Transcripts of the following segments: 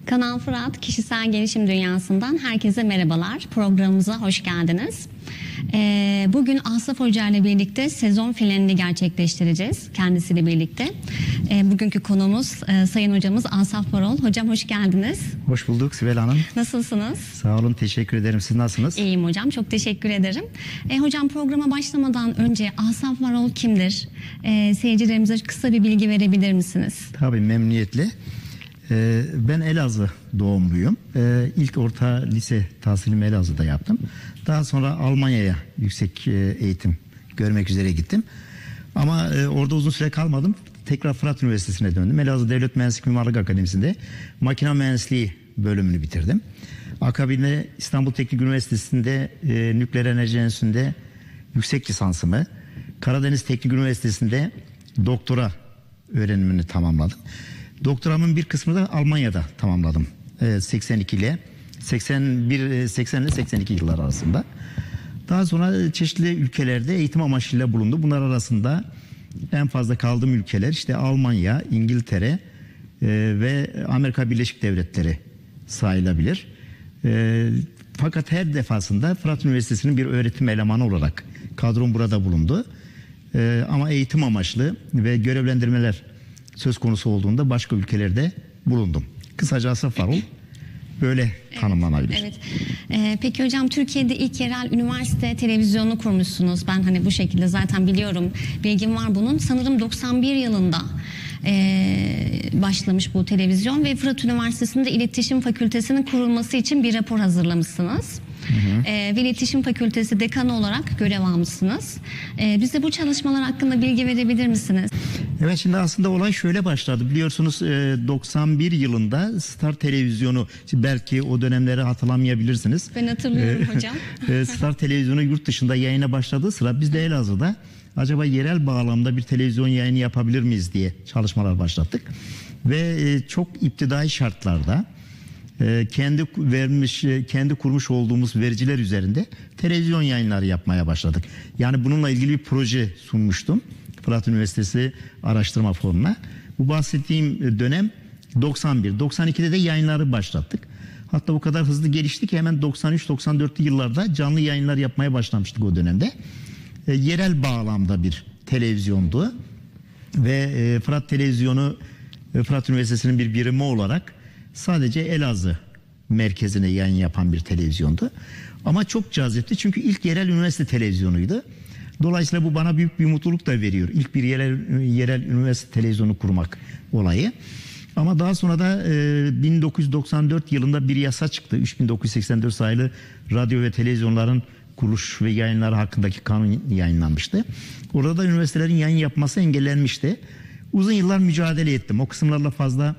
Kanal Fırat Kişisel Gelişim Dünyası'ndan herkese merhabalar. Programımıza hoş geldiniz. Bugün Asaf Hoca ile birlikte sezon finalini gerçekleştireceğiz kendisiyle birlikte. Bugünkü konuğumuz Sayın Hocamız Asaf Varol. Hocam hoş geldiniz. Hoş bulduk Sibel Hanım. Nasılsınız? Sağ olun, teşekkür ederim. Siz nasılsınız? İyiyim hocam, çok teşekkür ederim. Hocam programa başlamadan önce Asaf Varol kimdir? Seyircilerimize kısa bir bilgi verebilir misiniz? Tabii, memnuniyetle. Ben Elazığ doğumluyum. İlk orta lise tahsilimi Elazığ'da yaptım. Daha sonra Almanya'ya yüksek eğitim görmek üzere gittim. Ama orada uzun süre kalmadım. Tekrar Fırat Üniversitesi'ne döndüm. Elazığ Devlet Mühendislik Mimarlık Akademisi'nde makine mühendisliği bölümünü bitirdim. Akabinde İstanbul Teknik Üniversitesi'nde nükleer enerji enstitüsünde yüksek lisansımı, Karadeniz Teknik Üniversitesi'nde doktora öğrenimini tamamladım. Doktoramın bir kısmını da Almanya'da tamamladım. 82 ile 80 ile 82 yıllar arasında. Daha sonra çeşitli ülkelerde eğitim amaçıyla bulundu. Bunlar arasında en fazla kaldığım ülkeler işte Almanya, İngiltere ve Amerika Birleşik Devletleri sayılabilir. Fakat her defasında Fırat Üniversitesi'nin bir öğretim elemanı olarak kadrom burada bulundu. Ama eğitim amaçlı ve görevlendirmeler söz konusu olduğunda başka ülkelerde bulundum. Kısaca Asaf Varol böyle tanımlanabilir. Evet. Peki hocam, Türkiye'de ilk yerel üniversite televizyonu kurmuşsunuz. Ben hani bu şekilde zaten biliyorum, bilgim var bunun. Sanırım 91 yılında başlamış bu televizyon ve Fırat Üniversitesi'nde İletişim Fakültesi'nin kurulması için bir rapor hazırlamışsınız. Ve İletişim Fakültesi dekanı olarak görev almışsınız. Bize bu çalışmalar hakkında bilgi verebilir misiniz? Evet, şimdi aslında olay şöyle başladı. Biliyorsunuz 91 yılında Star Televizyonu, belki o dönemleri hatırlamayabilirsiniz. Ben hatırlıyorum hocam. Star Televizyonu yurt dışında yayına başladığı sıra biz de Elazığ'da acaba yerel bağlamda bir televizyon yayını yapabilir miyiz diye çalışmalar başlattık. Ve çok iptidai şartlarda kendi kurmuş olduğumuz vericiler üzerinde televizyon yayınları yapmaya başladık. Yani bununla ilgili bir proje sunmuştum Fırat Üniversitesi Araştırma Fonu'na. Bu bahsettiğim dönem 91. 92'de de yayınları başlattık. Hatta o kadar hızlı gelişti ki hemen 93-94'lü yıllarda canlı yayınlar yapmaya başlamıştık o dönemde. Yerel bağlamda bir televizyondu ve Fırat Televizyonu Fırat Üniversitesi'nin bir birimi olarak sadece Elazığ merkezine yayın yapan bir televizyondu. Ama çok cazipti çünkü ilk yerel üniversite televizyonuydu. Dolayısıyla bu bana büyük bir mutluluk da veriyor. İlk bir yerel üniversite televizyonu kurmak olayı. Ama daha sonra da 1994 yılında bir yasa çıktı. 3984 sayılı radyo ve televizyonların kuruluş ve yayınları hakkındaki kanun yayınlanmıştı. Orada da üniversitelerin yayın yapması engellenmişti. Uzun yıllar mücadele ettim. O kısımlarla fazla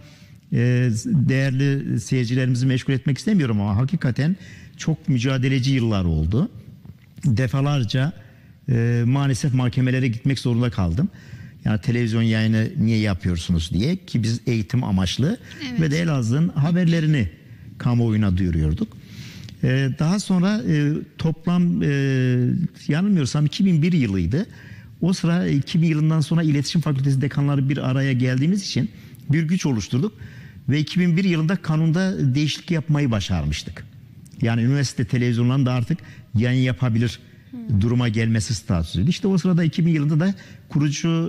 değerli seyircilerimizi meşgul etmek istemiyorum ama hakikaten çok mücadeleci yıllar oldu. Defalarca maalesef mahkemelere gitmek zorunda kaldım. Yani televizyon yayını niye yapıyorsunuz diye, ki biz eğitim amaçlı ve de Elazığ'ın haberlerini kamuoyuna duyuruyorduk. Daha sonra toplam yanılmıyorsam 2001 yılıydı. O sıra 2000 yılından sonra İletişim Fakültesi dekanları bir araya geldiğimiz için bir güç oluşturduk ve 2001 yılında kanunda değişiklik yapmayı başarmıştık. Yani üniversite televizyonlarının da artık yayın yapabilir duruma gelmesi statüsüydü. İşte o sırada 2000 yılında da kurucu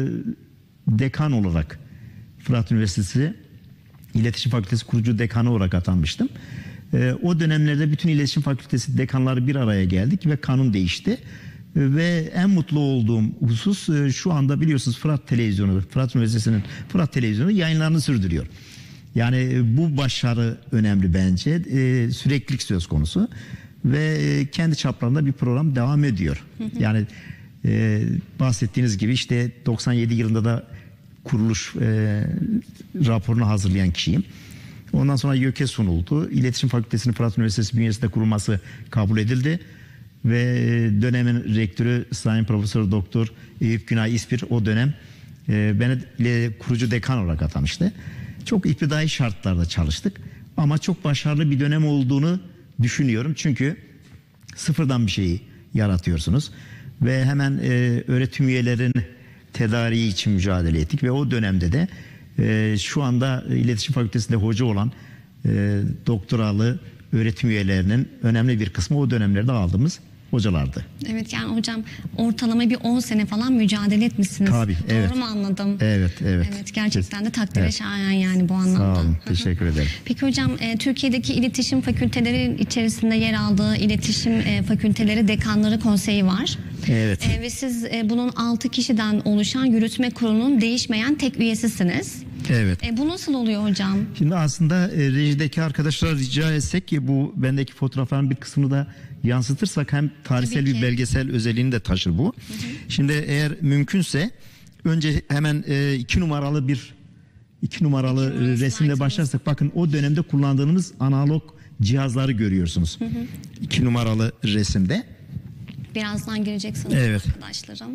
dekan olarak Fırat Üniversitesi İletişim Fakültesi kurucu dekanı olarak atanmıştım. O dönemlerde bütün İletişim Fakültesi dekanları bir araya geldik ve kanun değişti. Ve en mutlu olduğum husus şu anda biliyorsunuz Fırat Televizyonu, Fırat Üniversitesi'nin Fırat Televizyonu yayınlarını sürdürüyor. Yani bu başarı önemli bence. Süreklilik söz konusu ve kendi çaplarında bir program devam ediyor. Yani bahsettiğiniz gibi işte 97 yılında da kuruluş raporunu hazırlayan kişiyim. Ondan sonra YÖK'e sunuldu. İletişim Fakültesi'nin Fırat Üniversitesi bünyesinde kurulması kabul edildi. Ve dönemin rektörü Sayın Profesör Doktor Eyüp Günay İspir o dönem beni kurucu dekan olarak atamıştı. Çok iptidai şartlarda çalıştık ama çok başarılı bir dönem olduğunu düşünüyorum. Çünkü sıfırdan bir şeyi yaratıyorsunuz ve hemen öğretim üyelerin tedariği için mücadele ettik ve o dönemde de şu anda İletişim Fakültesi'nde hoca olan doktoralı öğretim üyelerinin önemli bir kısmı o dönemlerde aldığımız hocalardı. Evet, yani hocam ortalama bir 10 sene falan mücadele etmişsiniz. Tabii, evet. Doğru mu anladım? Evet. Evet, gerçekten de takdire Evet. şayan yani bu anlamda. Sağ olun, Hı hı. teşekkür ederim. Peki hocam, Türkiye'deki iletişim fakülteleri içerisinde yer aldığı iletişim fakülteleri dekanları konseyi var. Evet. Ve siz bunun 6 kişiden oluşan yürütme kurulunun değişmeyen tek üyesisiniz. Evet. Bu nasıl oluyor hocam? Şimdi aslında rejideki arkadaşlara rica etsek ki bu bendeki fotoğrafların bir kısmını da yansıtırsak hem tarihsel Tabii ki. bir belgesel özelliğini de taşır bu. Şimdi eğer mümkünse önce hemen 2 numaralı resimle slide'ımız. başlarsak, bakın o dönemde kullandığımız analog cihazları görüyorsunuz. 2 numaralı resimde. Birazdan gireceksiniz Evet. arkadaşlarım.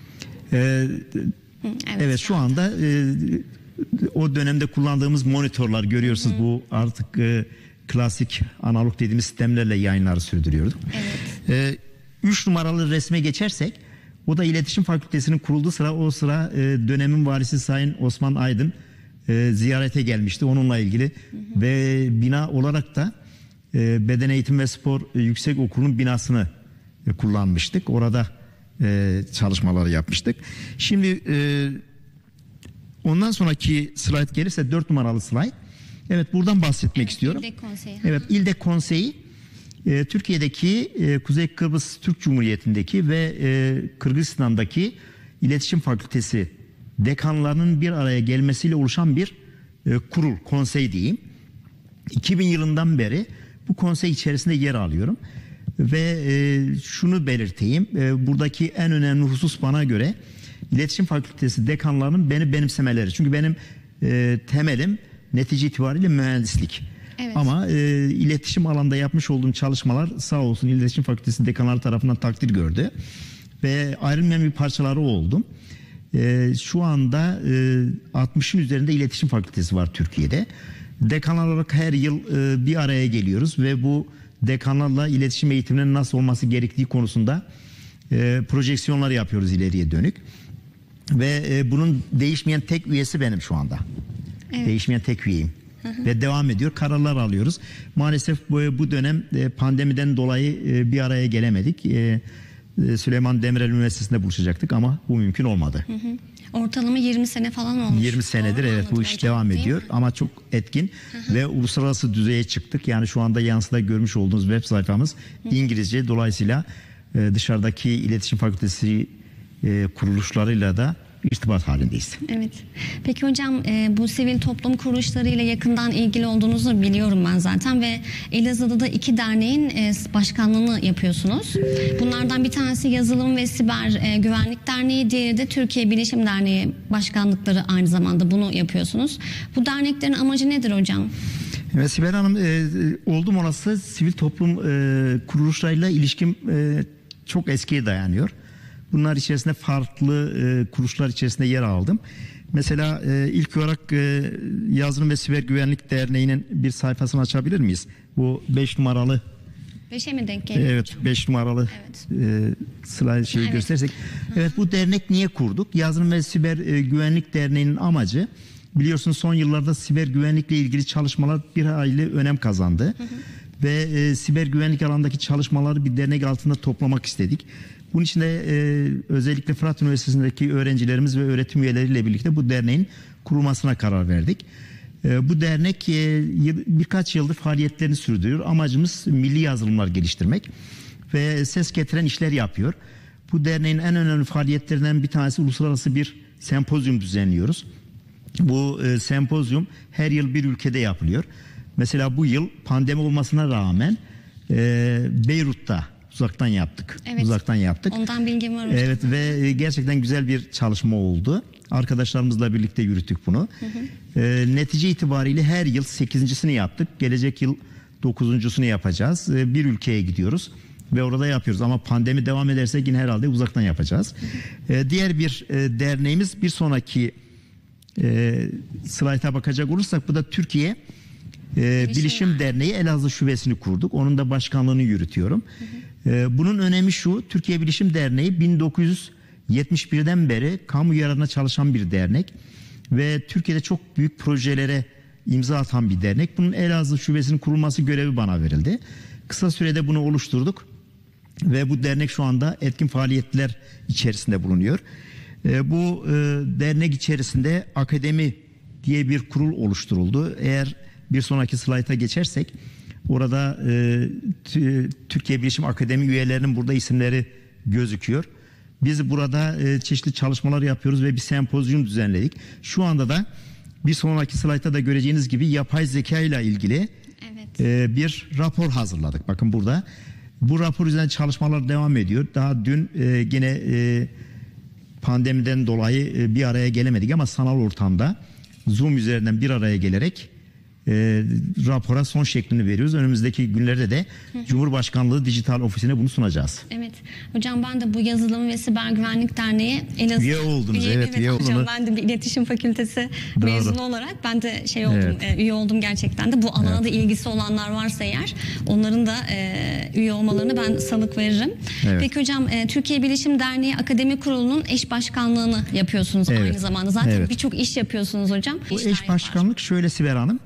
Evet, şu anda o dönemde kullandığımız monitörler görüyorsunuz. Bu artık klasik analog dediğimiz sistemlerle yayınları sürdürüyorduk. Evet. 3 numaralı resme geçersek, o da İletişim Fakültesi'nin kurulduğu o sıra dönemin varisi Sayın Osman Aydın ziyarete gelmişti onunla ilgili. Ve bina olarak da Beden Eğitim ve Spor Yüksek Okulu'nun binasını kullanmıştık. Orada çalışmaları yapmıştık. Şimdi ondan sonraki slide gelirse 4 numaralı slide. Evet, buradan bahsetmek istiyorum. İldek Konseyi. Evet, İldek Konseyi Türkiye'deki Kuzey Kıbrıs Türk Cumhuriyeti'ndeki ve Kırgızistan'daki İletişim Fakültesi dekanlarının bir araya gelmesiyle oluşan bir kurul, konsey diyeyim. 2000 yılından beri bu konsey içerisinde yer alıyorum. Ve şunu belirteyim, buradaki en önemli husus bana göre İletişim Fakültesi dekanlarının beni benimsemeleri. Çünkü benim temelim netice itibariyle mühendislik. Evet. Ama iletişim alanda yapmış olduğum çalışmalar sağ olsun İletişim Fakültesi dekanları tarafından takdir gördü. Ve ayrılmayan bir parçaları oldum. Şu anda 60'ın üzerinde İletişim Fakültesi var Türkiye'de. Dekanlar olarak her yıl bir araya geliyoruz ve bu dekanlarla iletişim eğitiminin nasıl olması gerektiği konusunda projeksiyonlar yapıyoruz ileriye dönük. Ve bunun değişmeyen tek üyesi benim şu anda. Evet. Değişmeyen tek üyeyim. Ve devam ediyor. Kararlar alıyoruz. Maalesef bu dönem pandemiden dolayı bir araya gelemedik. Süleyman Demirel Üniversitesi'nde buluşacaktık ama bu mümkün olmadı. Ortalama 20 sene falan olmuş. 20 senedir Doğru mu evet bu anladım iş hocam, devam değil ediyor mi? ama çok etkin ve uluslararası düzeye çıktık. Yani şu anda yansıda görmüş olduğunuz web sayfamız İngilizce, dolayısıyla dışarıdaki iletişim fakültesi kuruluşlarıyla da irtibat halindeyiz. Evet. Peki hocam, bu sivil toplum kuruluşlarıyla yakından ilgili olduğunuzu biliyorum ben zaten ve Elazığ'da da 2 derneğin başkanlığını yapıyorsunuz. Bunlardan bir tanesi Yazılım ve Siber Güvenlik Derneği, diğeri de Türkiye Bilişim Derneği başkanlıkları, aynı zamanda bunu yapıyorsunuz. Bu derneklerin amacı nedir hocam? Evet Sibel Hanım, oldum olası sivil toplum kuruluşlarıyla ilişkim çok eskiye dayanıyor. Bunlar içerisinde farklı kuruluşlar içerisinde yer aldım. Mesela ilk olarak Yazılım ve Siber Güvenlik Derneği'nin bir sayfasını açabilir miyiz? Bu 5 numaralı. 5'e mi denk geliyor? Evet, 5 numaralı slide şeyi Evet. gösterirsek. Evet, bu dernek niye kurduk? Yazılım ve Siber Güvenlik Derneği'nin amacı, biliyorsunuz son yıllarda siber güvenlikle ilgili çalışmalar bir hayli önem kazandı. Ve siber güvenlik alanındaki çalışmaları bir dernek altında toplamak istedik. Bunun için de özellikle Fırat Üniversitesi'ndeki öğrencilerimiz ve öğretim üyeleriyle birlikte bu derneğin kurulmasına karar verdik. Bu dernek birkaç yıldır faaliyetlerini sürdürüyor. Amacımız milli yazılımlar geliştirmek ve ses getiren işler yapıyor. Bu derneğin en önemli faaliyetlerinden bir tanesi uluslararası bir sempozyum düzenliyoruz. Bu sempozyum her yıl bir ülkede yapılıyor. Mesela bu yıl pandemi olmasına rağmen Beyrut'ta uzaktan yaptık. Evet. Uzaktan yaptık. Ondan bilgim var hocam. Evet ve gerçekten güzel bir çalışma oldu. Arkadaşlarımızla birlikte yürüttük bunu. Netice itibariyle her yıl 8.'sini yaptık. Gelecek yıl 9.'sunu yapacağız. Bir ülkeye gidiyoruz ve orada yapıyoruz. Ama pandemi devam ederse yine herhalde uzaktan yapacağız. Diğer bir derneğimiz, bir sonraki slayta bakacak olursak, bu da Türkiye Bilişim Derneği Elazığ Şubesini kurduk. Onun da başkanlığını yürütüyorum. Bunun önemi şu: Türkiye Bilişim Derneği 1971'den beri kamu yararına çalışan bir dernek ve Türkiye'de çok büyük projelere imza atan bir dernek. Bunun Elazığ şubesinin kurulması görevi bana verildi. Kısa sürede bunu oluşturduk ve bu dernek şu anda etkin faaliyetler içerisinde bulunuyor. Bu dernek içerisinde akademi diye bir kurul oluşturuldu. Eğer bir sonraki slayta geçersek orada Türkiye Bilişim Akademi üyelerinin burada isimleri gözüküyor. Biz burada çeşitli çalışmalar yapıyoruz ve bir sempozyum düzenledik. Şu anda da bir sonraki slaytta da göreceğiniz gibi yapay zeka ile ilgili bir rapor hazırladık. Bakın burada. Bu rapor üzerine çalışmalar devam ediyor. Daha dün yine pandemiden dolayı bir araya gelemedik ama sanal ortamda Zoom üzerinden bir araya gelerek rapora son şeklini veriyoruz. Önümüzdeki günlerde de Cumhurbaşkanlığı Dijital Ofisi'ne bunu sunacağız. Evet. Hocam ben de bu Yazılım ve Siber Güvenlik Derneği Elazığ üye oldunuz. Evet, üye hocam oldunuz. ben de bir iletişim fakültesi Doğru. mezunu olarak ben de oldum, üye oldum gerçekten de. Bu alana da ilgisi olanlar varsa eğer onların da üye olmalarını ben salık veririm. Evet. Peki hocam Türkiye Bilişim Derneği Akademi Kurulu'nun eş başkanlığını yapıyorsunuz aynı zamanda. Zaten birçok iş yapıyorsunuz hocam. Bu eş başkanlık şöyle Sibel Hanım.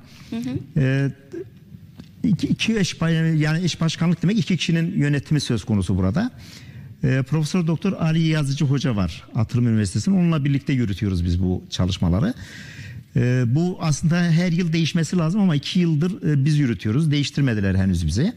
İki eş başkanlık demek, iki kişinin yönetimi söz konusu burada. Profesör Doktor Ali Yazıcı Hoca var Atılım Üniversitesi'nin. Onunla birlikte yürütüyoruz biz bu çalışmaları. Bu aslında her yıl değişmesi lazım ama 2 yıldır biz yürütüyoruz. Değiştirmediler henüz bize.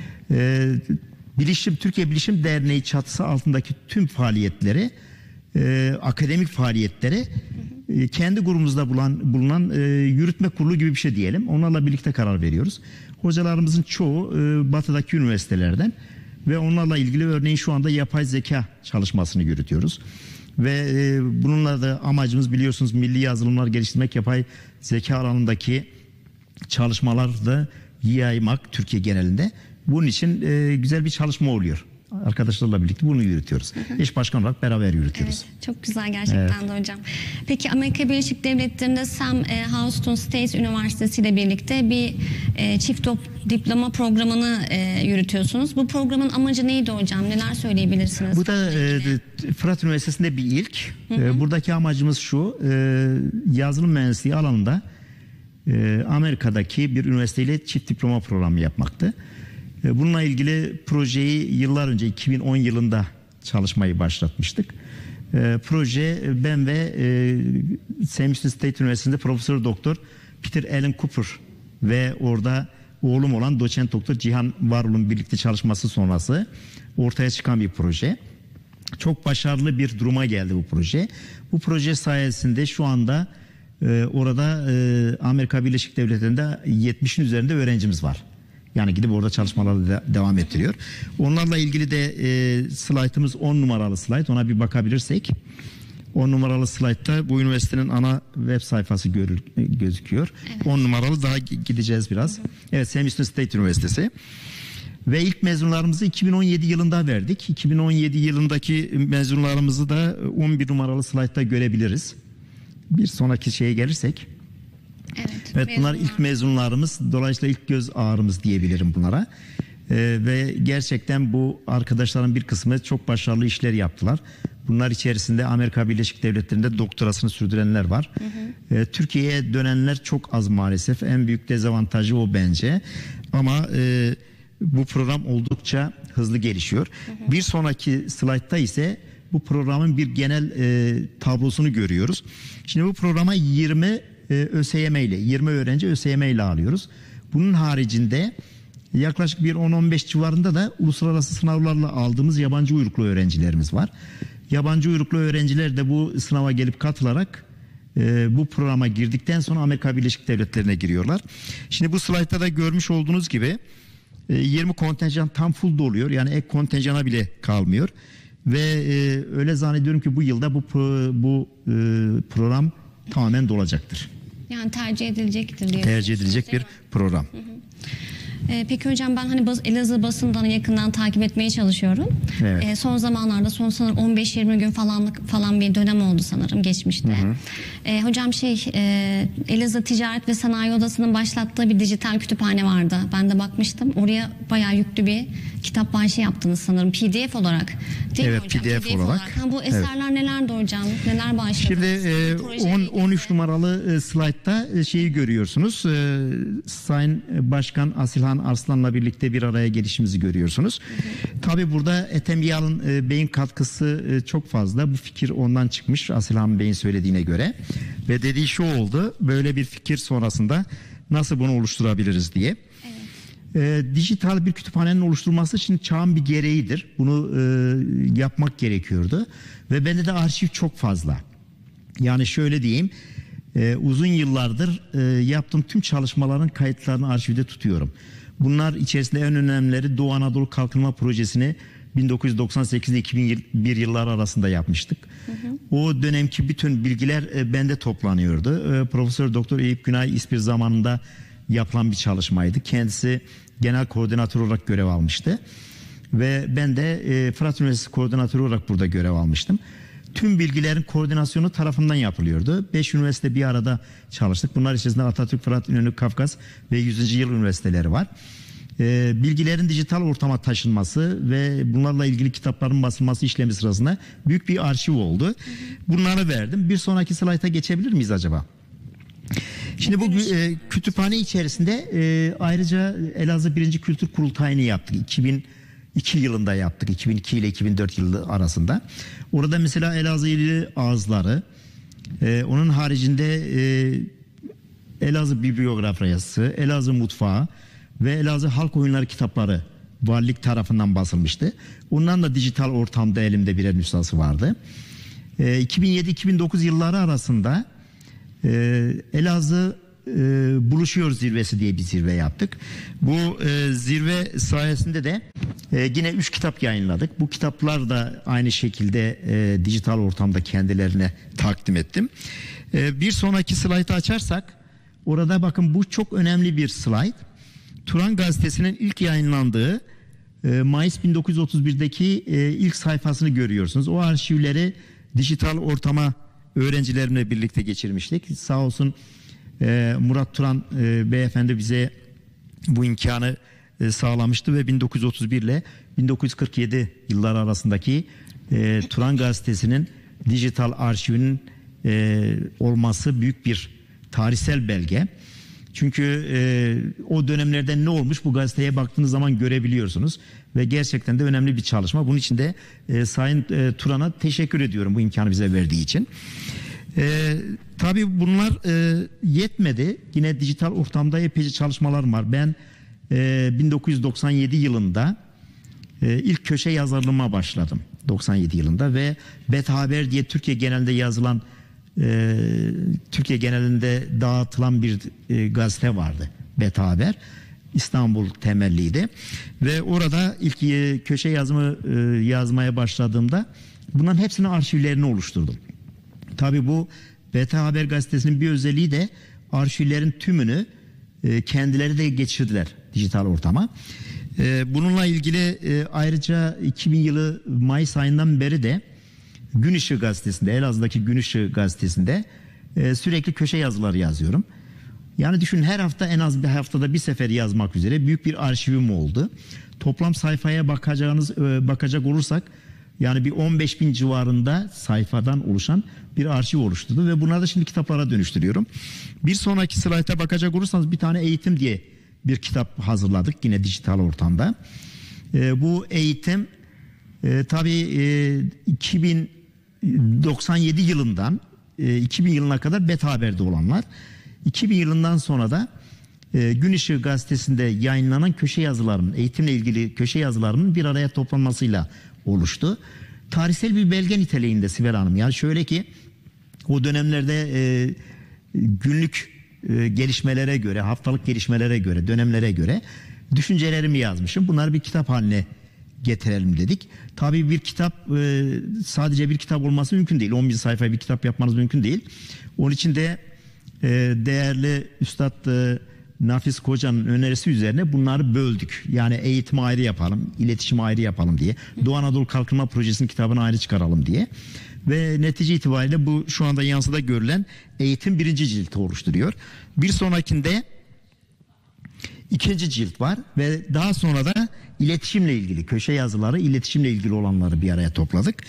Türkiye Bilişim Derneği çatısı altındaki tüm faaliyetleri, akademik faaliyetleri kendi grubumuzda bulunan yürütme kurulu gibi bir şey diyelim. Onlarla birlikte karar veriyoruz. Hocalarımızın çoğu batıdaki üniversitelerden ve onlarla ilgili örneğin şu anda yapay zeka çalışmasını yürütüyoruz. Ve bununla da amacımız biliyorsunuz milli yazılımlar geliştirmek, yapay zeka alanındaki çalışmaları da yaymak Türkiye genelinde. Bunun için güzel bir çalışma oluyor. Arkadaşlarla birlikte bunu yürütüyoruz. Eş başkan olarak beraber yürütüyoruz. Evet, çok güzel gerçekten de hocam. Peki Amerika Birleşik Devletleri'nde Sam Houston State Üniversitesi ile birlikte bir çift diploma programını yürütüyorsunuz. Bu programın amacı neydi hocam? Neler söyleyebilirsiniz? Bu da Fırat Üniversitesi'nde bir ilk. Buradaki amacımız şu: yazılım mühendisliği alanında Amerika'daki bir üniversiteyle çift diploma programı yapmaktı. Bununla ilgili projeyi yıllar önce 2010 yılında çalışmayı başlatmıştık. Proje ben ve Sam Houston State Üniversitesi'nde Profesör Doktor Peter Allen Cooper ve orada oğlum olan Doçent Doktor Cihan Varol'un birlikte çalışması sonrası ortaya çıkan bir proje. Çok başarılı bir duruma geldi bu proje. Bu proje sayesinde şu anda orada Amerika Birleşik Devletleri'nde 70'in üzerinde öğrencimiz var. Yani gidip orada çalışmaları devam ettiriyor. Onlarla ilgili de slaytımız 10 numaralı slayt. Ona bir bakabilirsek. 10 numaralı slaytta bu üniversitenin ana web sayfası gözüküyor. Evet. 10 numaralı daha gideceğiz biraz. Evet, Sam Houston State Üniversitesi. Ve ilk mezunlarımızı 2017 yılında verdik. 2017 yılındaki mezunlarımızı da 11 numaralı slaytta görebiliriz. Bir sonraki şeye gelirsek. Evet, bunlar ilk mezunlarımız. Dolayısıyla ilk göz ağrımız diyebilirim bunlara. Ve gerçekten bu arkadaşların bir kısmı çok başarılı işler yaptılar. Bunlar içerisinde Amerika Birleşik Devletleri'nde doktorasını sürdürenler var. Türkiye'ye dönenler çok az maalesef. En büyük dezavantajı o bence. Ama bu program oldukça hızlı gelişiyor. Bir sonraki slaytta ise bu programın bir genel tablosunu görüyoruz. Şimdi bu programa 20 ÖSYM ile 20 öğrenci ÖSYM ile alıyoruz. Bunun haricinde yaklaşık bir 10-15 civarında da uluslararası sınavlarla aldığımız yabancı uyruklu öğrencilerimiz var. Yabancı uyruklu öğrenciler de bu sınava gelip katılarak bu programa girdikten sonra Amerika Birleşik Devletleri'ne giriyorlar. Şimdi bu slaytta da görmüş olduğunuz gibi 20 kontenjan tam full doluyor. Yani ek kontenjana bile kalmıyor. Ve öyle zannediyorum ki bu yılda bu program tamamen dolacaktır. Yani tercih edilecektir diye. Tercih edilecek bir program. Peki hocam, ben hani Elazığ basından yakından takip etmeye çalışıyorum. Evet. Son zamanlarda sanırım 15-20 gün falan bir dönem oldu sanırım geçmişte. Hocam Elazığ Ticaret ve Sanayi Odası'nın başlattığı bir dijital kütüphane vardı. Ben de bakmıştım. Oraya bayağı yüklü bir kitap bağışı yaptınız sanırım PDF olarak. Değil mi hocam? PDF olarak. Bu eserler nelerdi hocam? Neler bağışladınız? Şimdi 13 numaralı slaytta şeyi görüyorsunuz. Sayın Başkan Asilhan Arslan'la birlikte bir araya gelişimizi görüyorsunuz. Tabii burada Ethem Yalın Bey'in katkısı çok fazla. Bu fikir ondan çıkmış Asilhan Bey'in söylediğine göre. Ve dediği şu oldu. Böyle bir fikir sonrasında nasıl bunu oluşturabiliriz diye. Dijital bir kütüphanenin oluşturulması için çağın bir gereğidir. Bunu yapmak gerekiyordu. Ve bende de arşiv çok fazla. Yani şöyle diyeyim, uzun yıllardır yaptığım tüm çalışmaların kayıtlarını arşivde tutuyorum. Bunlar içerisinde en önemlileri Doğu Anadolu Kalkınma Projesi'ni 1998 ile 2001 yıllar arasında yapmıştık. O dönemki bütün bilgiler bende toplanıyordu. Profesör Doktor Eyüp Günay İspir zamanında yapılan bir çalışmaydı. Kendisi genel koordinatör olarak görev almıştı. Ve ben de Fırat Üniversitesi koordinatörü olarak burada görev almıştım. Tüm bilgilerin koordinasyonu tarafından yapılıyordu. 5 üniversite bir arada çalıştık. Bunlar içerisinde Atatürk, Fırat, İnönü, Kafkas ve 100. yıl üniversiteleri var. Bilgilerin dijital ortama taşınması ve bunlarla ilgili kitapların basılması işlemi sırasında büyük bir arşiv oldu. Bunları verdim. Bir sonraki slayta geçebilir miyiz acaba? Şimdi bu kütüphane içerisinde ayrıca Elazığ 1. Kültür Kurultayı'nı yaptık. 2002 yılında yaptık. 2002 ile 2004 yılı arasında. Orada mesela Elazığ ili ağızları, onun haricinde Elazığ bibliografyası, Elazığ mutfağı ve Elazığ halk oyunları kitapları valilik tarafından basılmıştı. Onların da dijital ortamda elimde birer nüshası vardı. 2007-2009 yılları arasında Elazığ Buluşuyor Zirvesi diye bir zirve yaptık. Bu zirve sayesinde de yine 3 kitap yayınladık. Bu kitaplar da aynı şekilde dijital ortamda kendilerine takdim ettim. Bir sonraki slaytı açarsak, orada bakın bu çok önemli bir slayt. Turan Gazetesi'nin ilk yayınlandığı Mayıs 1931'deki ilk sayfasını görüyorsunuz. O arşivleri dijital ortama öğrencilerimle birlikte geçirmiştik. Sağ olsun Murat Turan beyefendi bize bu imkanı sağlamıştı ve 1931 ile 1947 yılları arasındaki Turan Gazetesi'nin dijital arşivinin olması büyük bir tarihsel belge. Çünkü o dönemlerde ne olmuş bu gazeteye baktığınız zaman görebiliyorsunuz ve gerçekten de önemli bir çalışma. Bunun için de Sayın Turan'a teşekkür ediyorum bu imkanı bize verdiği için. Tabii bunlar yetmedi. Yine dijital ortamda epeyce çalışmalar var. Ben 1997 yılında ilk köşe yazarlığıma başladım. 97 yılında ve Beta Haber diye Türkiye genelinde yazılan, Türkiye genelinde dağıtılan bir gazete vardı. Beta Haber. İstanbul temelliydi. Ve orada ilk köşe yazmaya başladığımda bunların hepsinin arşivlerini oluşturdum. Tabii bu Beta Haber gazetesinin bir özelliği de arşivlerin tümünü kendileri de geçirdiler dijital ortama. Bununla ilgili ayrıca 2000 yılı Mayıs ayından beri de Gün Işığı gazetesinde, Elazığ'daki Gün Işığı gazetesinde sürekli köşe yazıları yazıyorum. Yani düşünün, her hafta en az bir haftada bir sefer yazmak üzere büyük bir arşivim oldu. Toplam sayfaya bakacak olursak yani bir 15.000 civarında sayfadan oluşan bir arşiv oluşturdu ve bunları da şimdi kitaplara dönüştürüyorum. Bir sonraki slayta bakacak olursanız bir tane eğitim diye bir kitap hazırladık yine dijital ortamda. Bu eğitim tabii 2097 yılından 2000 yılına kadar Beta Haber'de olanlar. 2000 yılından sonra da Gün Işığı gazetesinde yayınlanan köşe yazılarının, eğitimle ilgili köşe yazılarının bir araya toplanmasıyla oluştu. Tarihsel bir belge niteliğinde Sibel Hanım. Yani şöyle ki o dönemlerde günlük gelişmelere göre, haftalık gelişmelere göre, dönemlere göre düşüncelerimi yazmışım. Bunları bir kitap haline getirelim dedik. Tabii bir kitap sadece bir kitap olması mümkün değil. 10.000 sayfa bir kitap yapmanız mümkün değil. Onun için de değerli Üstad Nafiz Koca'nın önerisi üzerine bunları böldük. Yani eğitim ayrı yapalım, iletişim ayrı yapalım diye. Doğu Anadolu Kalkınma Projesi'nin kitabını ayrı çıkaralım diye. Ve netice itibariyle bu şu anda yansıda görülen eğitim 1. cilti oluşturuyor. Bir sonrakinde 2. cilt var ve daha sonra da iletişimle ilgili köşe yazıları, iletişimle ilgili olanları bir araya topladık.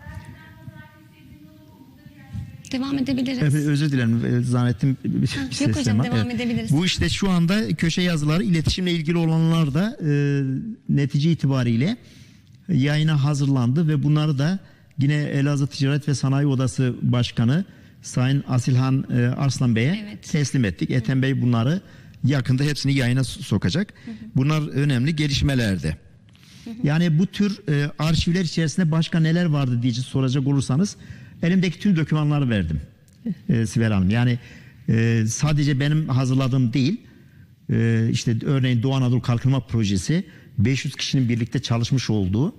Devam edebiliriz. Evet, özür dilerim, zannettim bir ses Yok hocam, var. devam edebiliriz. Bu işte şu anda köşe yazıları, iletişimle ilgili olanlar da netice itibariyle yayına hazırlandı ve bunları da yine Elazığ Ticaret ve Sanayi Odası Başkanı Sayın Asilhan Arslan Bey'e teslim ettik. Ethem Bey bunları yakında hepsini yayına sokacak. Bunlar önemli gelişmelerdi. Yani bu tür arşivler içerisinde başka neler vardı diye soracak olursanız elimdeki tüm dokümanları verdim Sibel Hanım. Yani sadece benim hazırladığım değil, işte örneğin Doğu Anadolu Kalkınma Projesi 500 kişinin birlikte çalışmış olduğu,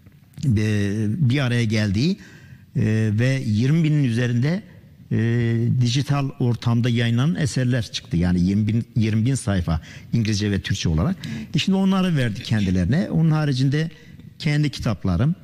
bir araya geldiği ve 20 binin üzerinde dijital ortamda yayınlanan eserler çıktı. Yani 20 bin sayfa İngilizce ve Türkçe olarak. Şimdi onları verdik kendilerine. Onun haricinde kendi kitaplarım,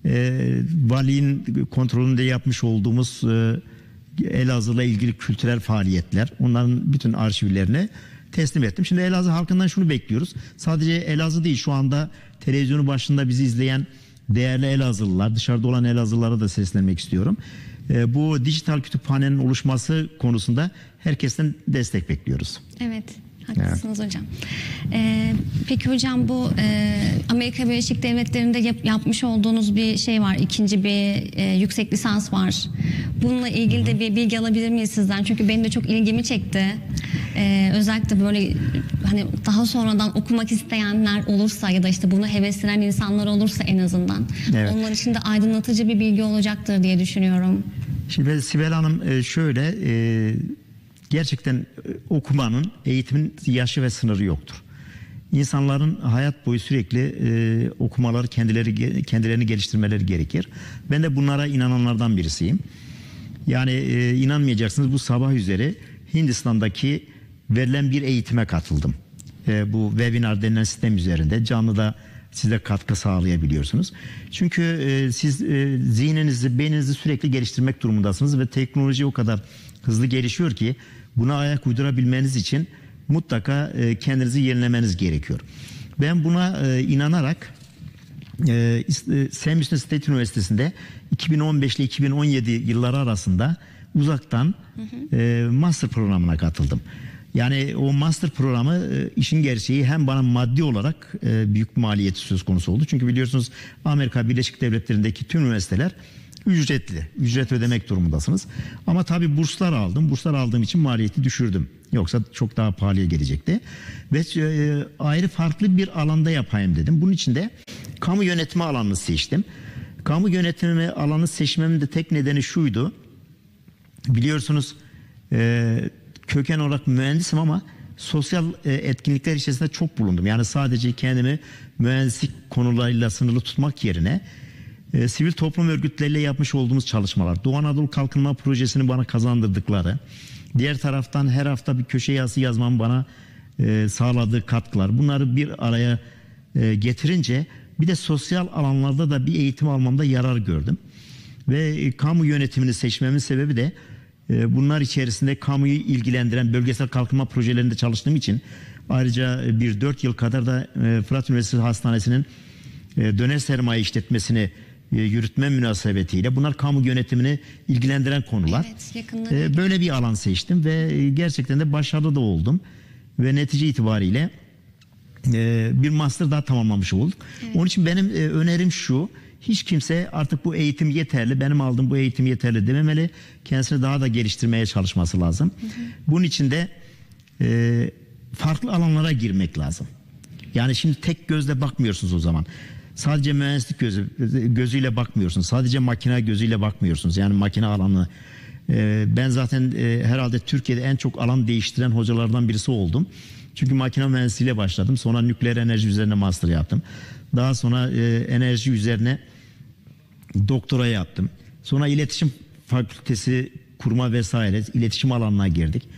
valinin kontrolünde yapmış olduğumuz Elazığ'la ilgili kültürel faaliyetler, onların bütün arşivlerini teslim ettim. Şimdi Elazığ halkından şunu bekliyoruz. Sadece Elazığ değil, şu anda televizyonu başında bizi izleyen değerli Elazığlılar, dışarıda olan Elazığlılara da seslenmek istiyorum. Bu dijital kütüphanenin oluşması konusunda herkesten destek bekliyoruz. Evet, haklısınız hocam. Peki hocam, bu Amerika Birleşik Devletleri'nde yapmış olduğunuz bir şey var. İkinci bir yüksek lisans var. Bununla ilgili de bir bilgi alabilir miyiz sizden? Çünkü benim de çok ilgimi çekti. Özellikle böyle hani daha sonradan okumak isteyenler olursa ya da işte bunu heveslenen insanlar olursa en azından onlar için de aydınlatıcı bir bilgi olacaktır diye düşünüyorum. Şimdi Sibel Hanım şöyle, gerçekten okumanın, eğitimin yaşı ve sınırı yoktur. İnsanların hayat boyu sürekli okumaları, kendilerini geliştirmeleri gerekir. Ben de bunlara inananlardan birisiyim. Yani inanmayacaksınız, bu sabah üzeri Hindistan'daki verilen bir eğitime katıldım. Bu webinar denilen sistem üzerinde canlıda size katkı sağlayabiliyorsunuz. Çünkü siz zihninizi, beyninizi sürekli geliştirmek durumundasınız ve teknoloji o kadar hızlı gelişiyor ki buna ayak uydurabilmeniz için mutlaka kendinizi yenilemeniz gerekiyor. Ben buna inanarak Sam Houston State Üniversitesi'nde 2015 ile 2017 yılları arasında uzaktan master programına katıldım. Yani o master programı, işin gerçeği, hem bana maddi olarak büyük maliyeti söz konusu oldu. Çünkü biliyorsunuz Amerika Birleşik Devletleri'ndeki tüm üniversiteler ücretli. Ücret ödemek durumundasınız. Ama tabii burslar aldım. Burslar aldığım için maliyeti düşürdüm. Yoksa çok daha pahalıya gelecekti. Ve ayrı farklı bir alanda yapayım dedim. Bunun için de kamu yönetimi alanını seçtim. Kamu yönetimi alanı seçmemin de tek nedeni şuydu. Biliyorsunuz köken olarak mühendisim ama sosyal etkinlikler içerisinde çok bulundum. Yani sadece kendimi mühendislik konularıyla sınırlı tutmak yerine sivil toplum örgütleriyle yapmış olduğumuz çalışmalar, Doğu Anadolu Kalkınma Projesi'ni bana kazandırdıkları, diğer taraftan her hafta bir köşe yazısı yazmam bana sağladığı katkılar, bunları bir araya getirince bir de sosyal alanlarda da bir eğitim almamda yarar gördüm. Ve kamu yönetimini seçmemin sebebi de bunlar içerisinde kamuyu ilgilendiren bölgesel kalkınma projelerinde çalıştığım için, ayrıca bir 4 yıl kadar da Fırat Üniversitesi Hastanesi'nin döner sermaye işletmesini yürütme münasebetiyle, bunlar kamu yönetimini ilgilendiren konular. Evet, böyle bir alan seçtim ve gerçekten de başarılı da oldum. Ve netice itibariyle bir master daha tamamlamış olduk. Evet. Onun için benim önerim şu: hiç kimse artık bu eğitim yeterli, benim aldığım bu eğitim yeterli dememeli. Kendisini daha da geliştirmeye çalışması lazım. Bunun için de farklı alanlara girmek lazım. Yani şimdi tek gözle bakmıyorsunuz o zaman. Sadece mühendislik gözüyle bakmıyorsunuz. Sadece makine gözüyle bakmıyorsunuz. Yani makine alanı. Ben zaten herhalde Türkiye'de en çok alan değiştiren hocalardan birisi oldum. Çünkü makine mühendisliğiyle başladım. Sonra nükleer enerji üzerine master yaptım. Daha sonra enerji üzerine doktora yaptım. Sonra iletişim fakültesi kurma vesaire, iletişim alanına girdik.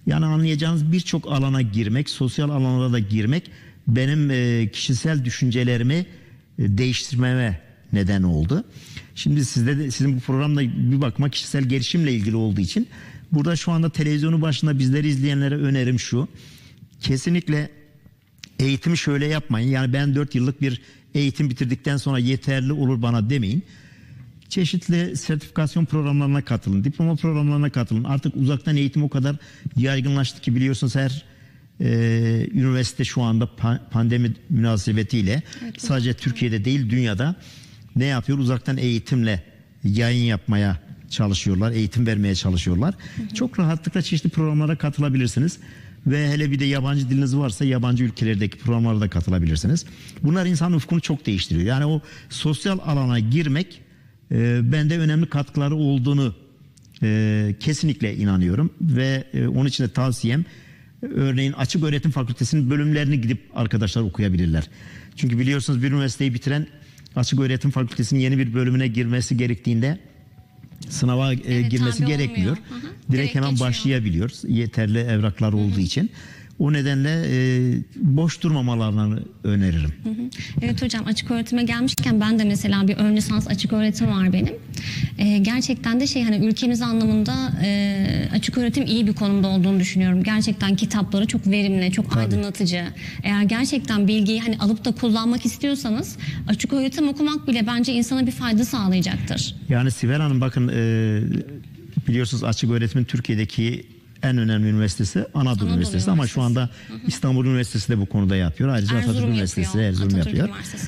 Yani anlayacağınız birçok alana girmek, sosyal alanlara da girmek benim kişisel düşüncelerimi değiştirmeme neden oldu. Şimdi sizin bu programda bir bakma kişisel gelişimle ilgili olduğu için burada şu anda televizyonu başında bizleri izleyenlere önerim şu. Kesinlikle eğitimi şöyle yapmayın. Yani ben 4 yıllık bir eğitim bitirdikten sonra yeterli olur bana demeyin. Çeşitli sertifikasyon programlarına katılın, diploma programlarına katılın. Artık uzaktan eğitim o kadar yaygınlaştı ki biliyorsunuz her üniversite şu anda pandemi münasebetiyle sadece Türkiye'de değil dünyada ne yapıyor? Uzaktan eğitimle yayın yapmaya çalışıyorlar, eğitim vermeye çalışıyorlar. Çok rahatlıkla çeşitli programlara katılabilirsiniz. Ve hele bir de yabancı diliniz varsa yabancı ülkelerdeki programlara da katılabilirsiniz. Bunlar insan ufkunu çok değiştiriyor. Yani o sosyal alana girmek bende önemli katkıları olduğunu kesinlikle inanıyorum. Ve onun için de tavsiyem örneğin Açık Öğretim Fakültesi'nin bölümlerini gidip arkadaşlar okuyabilirler. Çünkü biliyorsunuz bir üniversiteyi bitiren Açık Öğretim Fakültesi'nin yeni bir bölümüne girmesi gerektiğinde sınava girmesi gerekmiyor. Direkt hemen geçiyor. başlayabiliyor. Yeterli evraklar olduğu için. O nedenle boş durmamalarını öneririm. Evet hocam, açık öğretime gelmişken ben de mesela bir ön lisans açık öğretim var benim. Gerçekten de hani ülkemiz anlamında açık öğretim iyi bir konumda olduğunu düşünüyorum. Gerçekten kitapları çok verimli, çok aydınlatıcı. Eğer gerçekten bilgiyi hani alıp da kullanmak istiyorsanız açık öğretim okumak bile bence insana bir fayda sağlayacaktır. Yani Sibel Hanım bakın biliyorsunuz açık öğretimin Türkiye'deki en önemli üniversitesi Anadolu Üniversitesi ama şu anda İstanbul Üniversitesi de bu konuda yapıyor. Ayrıca Atatürk Üniversitesi Erzurum yapıyor.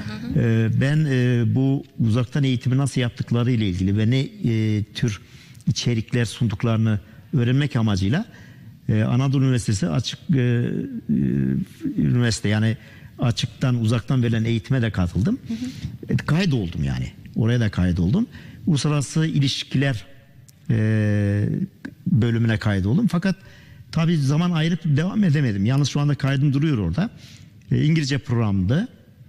Ben bu uzaktan eğitimi nasıl yaptıkları ile ilgili ve ne tür içerikler sunduklarını öğrenmek amacıyla Anadolu Üniversitesi açık üniversite yani açıktan uzaktan verilen eğitime de katıldım. Kaydoldum yani. Oraya da kaydoldum. Uluslararası ilişkiler bölümüne kaydoldum. Fakat tabii zaman ayırıp devam edemedim. Yalnız şu anda kaydım duruyor orada. İngilizce programdı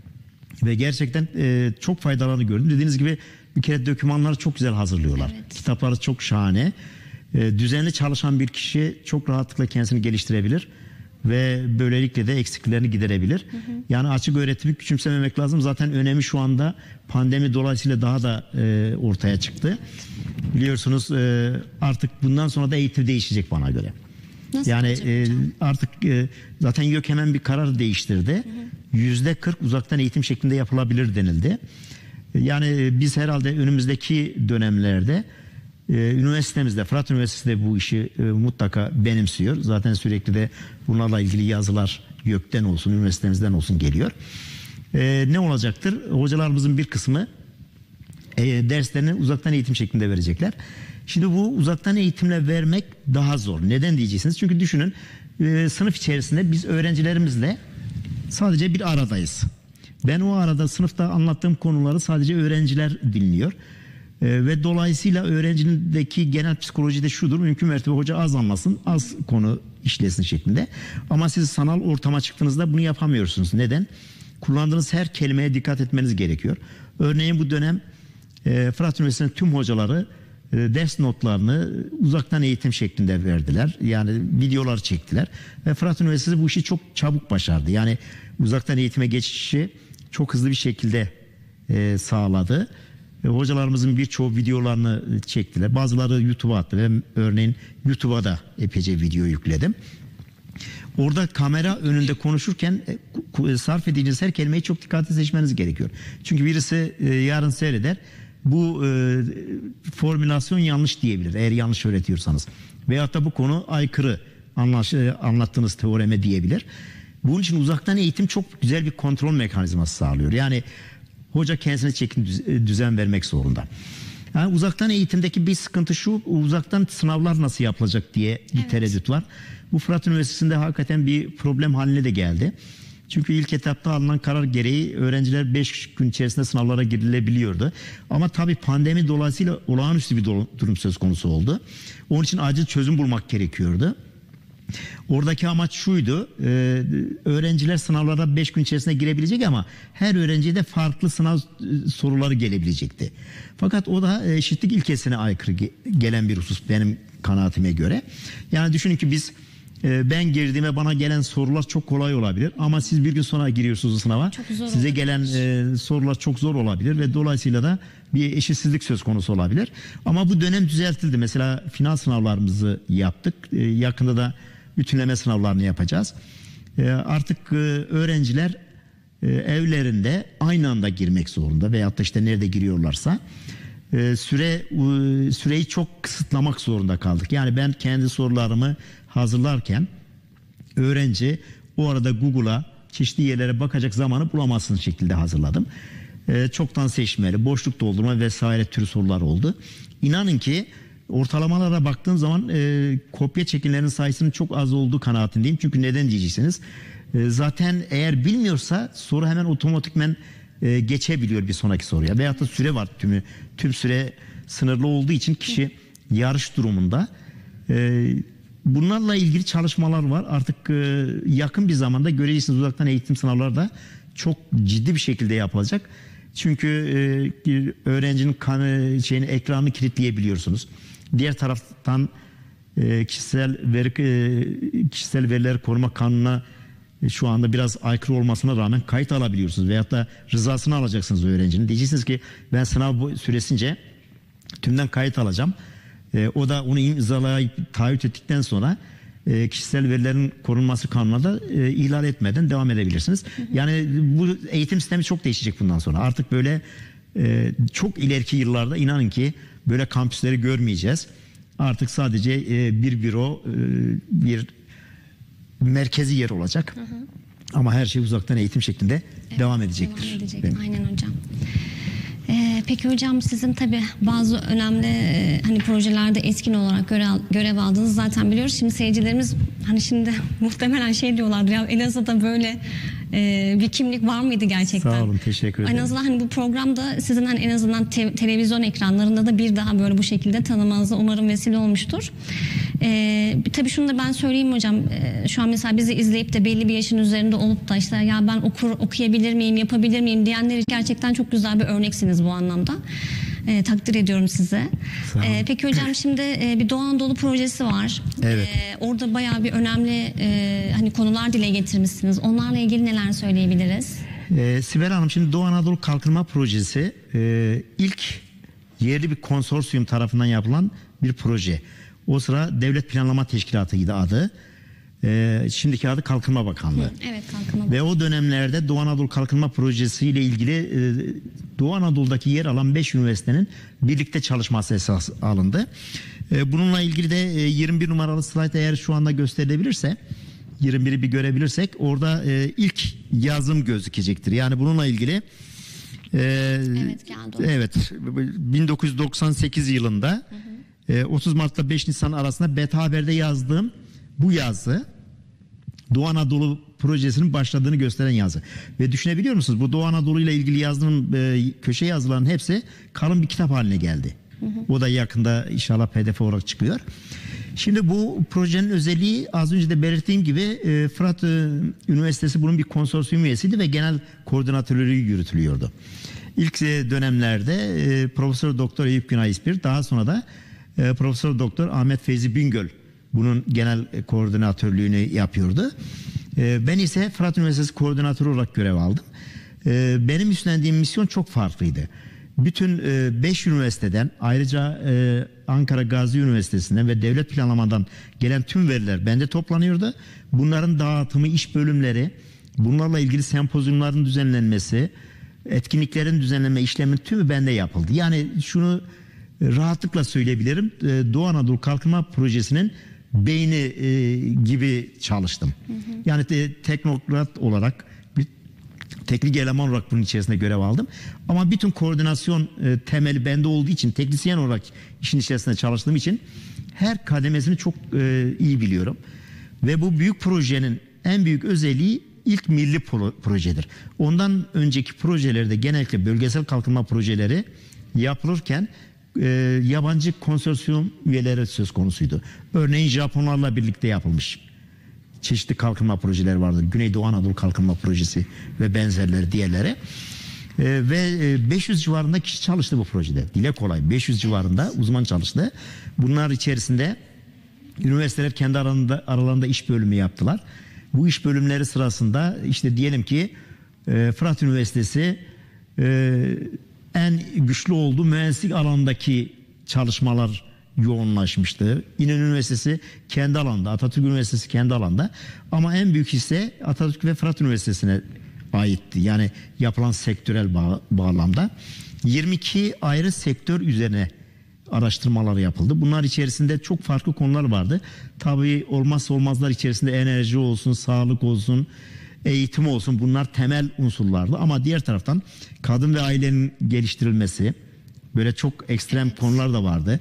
ve gerçekten çok faydalarını gördüm. Dediğiniz gibi bir kere dokümanları çok güzel hazırlıyorlar. Evet. Kitapları çok şahane. Düzenli çalışan bir kişi çok rahatlıkla kendisini geliştirebilir ve böylelikle de eksiklerini giderebilir. Yani açık öğretimi küçümsememek lazım. Zaten önemi şu anda pandemi dolayısıyla daha da ortaya çıktı. Biliyorsunuz artık bundan sonra da eğitim değişecek bana göre. Nasıl yani artık zaten YÖK hemen bir karar değiştirdi. %40 uzaktan eğitim şeklinde yapılabilir denildi. Yani biz herhalde önümüzdeki dönemlerde üniversitemizde, Fırat Üniversitesi de bu işi mutlaka benimsiyor. Zaten sürekli de bunlarla ilgili yazılar YÖK'ten olsun, üniversitemizden olsun geliyor. Ne olacaktır? Hocalarımızın bir kısmı derslerini uzaktan eğitim şeklinde verecekler. Şimdi bu uzaktan eğitimle vermek daha zor. Neden diyeceksiniz? Çünkü düşünün sınıf içerisinde biz öğrencilerimizle sadece bir aradayız. Ben o arada sınıfta anlattığım konuları sadece öğrenciler dinliyor. Ve dolayısıyla öğrencindeki genel psikoloji de şudur. Mümkün mertebe hoca az anlasın, az konu işlesin şeklinde. Ama siz sanal ortama çıktığınızda bunu yapamıyorsunuz. Neden? Kullandığınız her kelimeye dikkat etmeniz gerekiyor. Örneğin bu dönem Fırat Üniversitesi'nin tüm hocaları ders notlarını uzaktan eğitim şeklinde verdiler. Yani videolar çektiler. Ve Fırat Üniversitesi bu işi çok çabuk başardı. Yani uzaktan eğitime geçişi çok hızlı bir şekilde sağladı. Hocalarımızın birçoğu videolarını çektiler. Bazıları YouTube'a attı. Ben örneğin YouTube'a da epeyce video yükledim. Orada kamera önünde konuşurken sarf edeceğiniz her kelimeyi çok dikkatli seçmeniz gerekiyor. Çünkü birisi yarın seyreder. Bu formülasyon yanlış diyebilir eğer yanlış öğretiyorsanız. Veyahut da bu konu aykırı anlattığınız teoreme diyebilir. Bunun için uzaktan eğitim çok güzel bir kontrol mekanizması sağlıyor. Yani hoca kendisine çekin düzen vermek zorunda. Yani uzaktan eğitimdeki bir sıkıntı şu, uzaktan sınavlar nasıl yapılacak diye bir tereddüt var. Bu Fırat Üniversitesi'nde hakikaten bir problem haline de geldi. Çünkü ilk etapta alınan karar gereği öğrenciler 5 gün içerisinde sınavlara girilebiliyordu. Ama tabii pandemi dolayısıyla olağanüstü bir durum söz konusu oldu. Onun için acil çözüm bulmak gerekiyordu. Oradaki amaç şuydu, öğrenciler sınavlara 5 gün içerisinde girebilecek ama her öğrenciye de farklı sınav soruları gelebilecekti. Fakat o da eşitlik ilkesine aykırı gelen bir husus benim kanaatime göre. Yani düşünün ki biz ben girdiğime bana gelen sorular çok kolay olabilir. Ama siz bir gün sonra giriyorsunuz sınava. Size gelen sorular çok zor olabilir ve dolayısıyla da bir eşitsizlik söz konusu olabilir. Ama bu dönem düzeltildi. Mesela final sınavlarımızı yaptık. Yakında da bütünleme sınavlarını yapacağız. Artık öğrenciler evlerinde aynı anda girmek zorunda veyahut da işte nerede giriyorlarsa süreyi çok kısıtlamak zorunda kaldık. Yani ben kendi sorularımı hazırlarken öğrenci o arada Google'a çeşitli yerlere bakacak zamanı bulamazsın şekilde hazırladım. Çoktan seçmeli, boşluk doldurma vesaire tür sorular oldu. İnanın ki ortalamalara baktığım zaman kopya çekenlerin sayısının çok az olduğu kanaatindeyim. Çünkü neden diyeceksiniz? Zaten eğer bilmiyorsa soru hemen otomatikmen geçebiliyor bir sonraki soruya. Veyahut da süre var, tüm süre sınırlı olduğu için kişi yarış durumunda. Bunlarla ilgili çalışmalar var. Artık yakın bir zamanda göreceksiniz, uzaktan eğitim sınavları da çok ciddi bir şekilde yapılacak. Çünkü öğrencinin ekranını kilitleyebiliyorsunuz. Diğer taraftan kişisel veriler koruma kanununa şu anda biraz aykırı olmasına rağmen kayıt alabiliyorsunuz. Veyahut da rızasını alacaksınız öğrencinin. Diyeceksiniz ki ben sınav süresince tümden kayıt alacağım. O da onu imzalayıp taahhüt ettikten sonra kişisel verilerin korunması kanununa da ihlal etmeden devam edebilirsiniz. Yani bu eğitim sistemi çok değişecek bundan sonra. Artık böyle çok ileriki yıllarda inanın ki böyle kampüsleri görmeyeceğiz. Artık sadece bir büro, bir merkezi yer olacak. Ama her şey uzaktan eğitim şekilde devam edecektir. Devam edecek. Aynen hocam. Peki hocam sizin tabii bazı önemli hani projelerde etkin olarak görev aldığınızı zaten biliyoruz. Şimdi seyircilerimiz hani şimdi muhtemelen şey diyorlardır ya, Elazığ'da böyle bir kimlik var mıydı gerçekten? Sağ olun, teşekkür ederim. En azından hani bu programda sizin hani en azından televizyon ekranlarında da bir daha böyle bu şekilde tanımanıza umarım vesile olmuştur. Tabii şunu da ben söyleyeyim hocam. Şu an mesela bizi izleyip de belli bir yaşın üzerinde olup da işte ya ben okuyabilir miyim, yapabilir miyim diyenler için gerçekten çok güzel bir örneksiniz bu anlamda. Takdir ediyorum size. Peki hocam şimdi bir Doğu Anadolu projesi var. Evet. Orada bayağı bir önemli hani konular dile getirmişsiniz. Onlarla ilgili neler söyleyebiliriz? Sibel Hanım, şimdi Doğu Anadolu Kalkınma Projesi ilk yerli bir konsorsiyum tarafından yapılan bir proje. O sıra Devlet Planlama Teşkilatı'ydı adı. Şimdiki adı Kalkınma Bakanlığı. Evet, Kalkınma Bakanlığı. Ve o dönemlerde Doğu Anadolu Kalkınma Projesi ile ilgili Doğu Anadolu'daki yer alan 5 üniversitenin birlikte çalışması esas alındı. Bununla ilgili de 21 numaralı slide eğer şu anda gösterilebilirse, 21'i bir görebilirsek orada ilk yazım gözükecektir. Yani bununla ilgili evet, geldi. Evet, 1998 yılında 30 Mart'ta 5 Nisan arasında Beta Haber'de yazdığım bu yazı Doğu Anadolu projesinin başladığını gösteren yazı. Ve düşünebiliyor musunuz? Bu Doğu Anadolu ile ilgili yazdığım köşe yazılarının hepsi kalın bir kitap haline geldi. O da yakında inşallah PDF olarak çıkıyor. Şimdi bu projenin özelliği az önce de belirttiğim gibi Fırat Üniversitesi bunun bir konsorsiyum üyesiydi ve genel koordinatörlüğü yürütülüyordu. İlk dönemlerde Profesör Doktor Eyüp Günay İspir, daha sonra da Profesör Doktor Ahmet Feyzi Bingöl bunun genel koordinatörlüğünü yapıyordu. Ben ise Fırat Üniversitesi koordinatörü olarak görev aldım. Benim üstlendiğim misyon çok farklıydı. Bütün 5 üniversiteden, ayrıca Ankara Gazi Üniversitesi'nden ve devlet planlamadan gelen tüm veriler bende toplanıyordu. Bunların dağıtımı, iş bölümleri, bunlarla ilgili sempozyumların düzenlenmesi, etkinliklerin düzenlenme işleminin tümü bende yapıldı. Yani şunu rahatlıkla söyleyebilirim. Doğu Anadolu Kalkınma Projesi'nin beyni gibi çalıştım. Yani teknokrat olarak, bir teknik eleman olarak bunun içerisinde görev aldım. Ama bütün koordinasyon temeli bende olduğu için, teknisyen olarak işin içerisinde çalıştığım için her kademesini çok iyi biliyorum. Ve bu büyük projenin en büyük özelliği ilk milli projedir. Ondan önceki projelerde genellikle bölgesel kalkınma projeleri yapılırken yabancı konsorsiyum üyeleri söz konusuydu. Örneğin Japonlarla birlikte yapılmış çeşitli kalkınma projeleri vardır. Güneydoğu Anadolu Kalkınma Projesi ve benzerleri, diğerleri. Ve 500 civarında kişi çalıştı bu projede. Dile kolay, 500 civarında uzman çalıştı. Bunlar içerisinde Üniversiteler kendi aralarında iş bölümü yaptılar. Bu iş bölümleri sırasında işte diyelim ki Fırat Üniversitesi en güçlü olduğu mühendislik alanındaki çalışmalar yoğunlaşmıştı. İnönü Üniversitesi kendi alanda, Atatürk Üniversitesi kendi alanda, ama en büyük hisse Atatürk ve Fırat Üniversitesi'ne aitti. Yani yapılan sektörel bağlamda 22 ayrı sektör üzerine araştırmalar yapıldı. Bunlar içerisinde çok farklı konular vardı. Tabii olmazsa olmazlar içerisinde enerji olsun, sağlık olsun, eğitim olsun, bunlar temel unsurlardı. Ama diğer taraftan kadın ve ailenin geliştirilmesi, böyle çok ekstrem konular da vardı.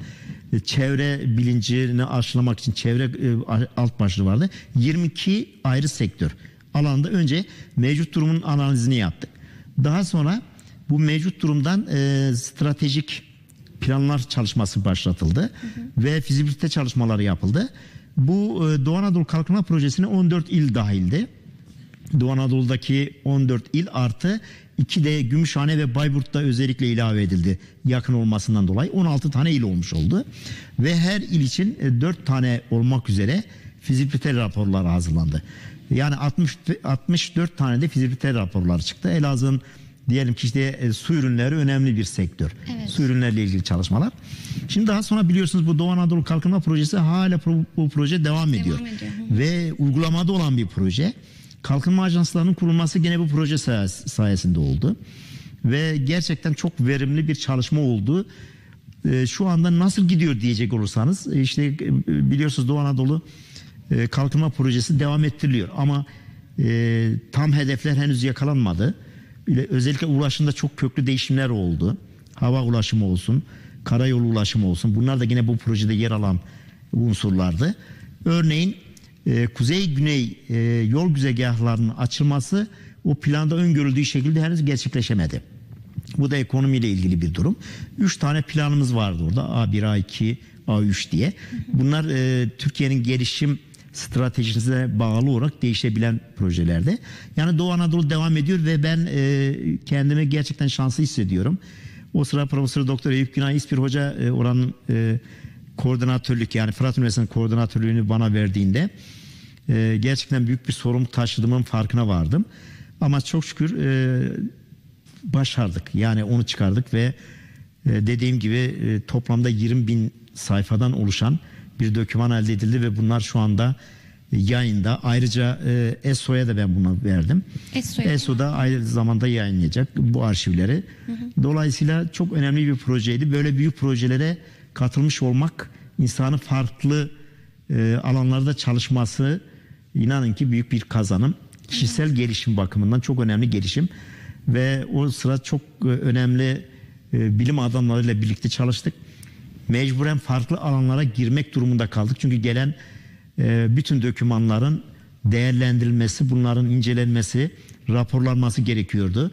Çevre bilincini aşılamak için çevre alt başlığı vardı. 22 ayrı sektör alanda önce mevcut durumun analizini yaptık. Daha sonra bu mevcut durumdan stratejik planlar çalışması başlatıldı ve fizibilite çalışmaları yapıldı. Bu Doğu Anadolu Kalkınma Projesi'ne 14 il dahildi. Doğu Anadolu'daki 14 il artı 2 de Gümüşhane ve Bayburt'ta özellikle ilave edildi. Yakın olmasından dolayı 16 tane il olmuş oldu. Ve her il için 4 tane olmak üzere fizibilite raporları hazırlandı. Yani 64 tane de fizibilite raporları çıktı. Elazığ'ın diyelim ki işte su ürünleri önemli bir sektör. Evet. Su ürünleriyle ilgili çalışmalar. Şimdi daha sonra biliyorsunuz bu Doğu Anadolu Kalkınma Projesi hala bu proje devam ediyor. Ve uygulamada olan bir proje. Kalkınma ajanslarının kurulması gene bu proje sayesinde oldu. Ve gerçekten çok verimli bir çalışma oldu. Şu anda nasıl gidiyor diyecek olursanız, işte biliyorsunuz Doğu Anadolu Kalkınma Projesi devam ettiriliyor. Ama tam hedefler henüz yakalanmadı. Özellikle ulaşımda çok köklü değişimler oldu. Hava ulaşımı olsun, karayolu ulaşımı olsun. Bunlar da yine bu projede yer alan unsurlardı. Örneğin kuzey-güney yol güzergahlarının açılması o planda öngörüldüğü şekilde henüz gerçekleşemedi. Bu da ekonomiyle ilgili bir durum. 3 tane planımız vardı orada. A1, A2, A3 diye. Bunlar Türkiye'nin gelişim stratejisine bağlı olarak değişebilen projelerde. Yani Doğu Anadolu devam ediyor ve ben kendimi gerçekten şanslı hissediyorum. O sıra Profesör Doktor Eyüp Günay İspir Hoca oranın koordinatörlük, yani Fırat Üniversitesi'nin koordinatörlüğünü bana verdiğinde gerçekten büyük bir sorumluluk taşıdığımın farkına vardım. Ama çok şükür başardık. Yani onu çıkardık ve dediğim gibi toplamda 20.000 sayfadan oluşan bir doküman elde edildi ve bunlar şu anda yayında. Ayrıca ESO'ya da ben bunu verdim. ESO da aynı zamanda yayınlayacak bu arşivleri. Dolayısıyla çok önemli bir projeydi. Böyle büyük projelere katılmış olmak, insanın farklı alanlarda çalışması, inanın ki büyük bir kazanım. Kişisel gelişim bakımından çok önemli gelişim. Ve o sıra çok önemli bilim adamlarıyla birlikte çalıştık. Mecburen farklı alanlara girmek durumunda kaldık. Çünkü gelen bütün dokümanların değerlendirilmesi, bunların incelenmesi, raporlanması gerekiyordu.